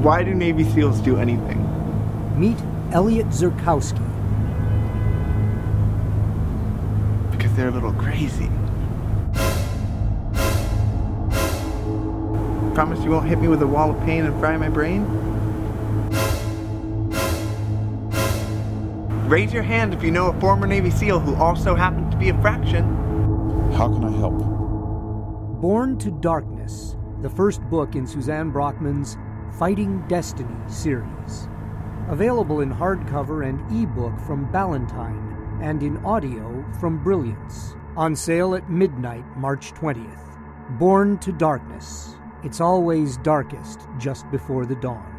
Why do Navy SEALs do anything? Meet Elliot Zerkowski. Because they're a little crazy. Promise you won't hit me with a wall of pain and fry my brain? Raise your hand if you know a former Navy SEAL who also happens to be a fraction. How can I help? Born to Darkness, the first book in Suzanne Brockmann's Fighting Destiny series. Available in hardcover and ebook from Ballantine and in audio from Brilliance. On sale at midnight, March 20th. Born to Darkness. It's always darkest just before the dawn.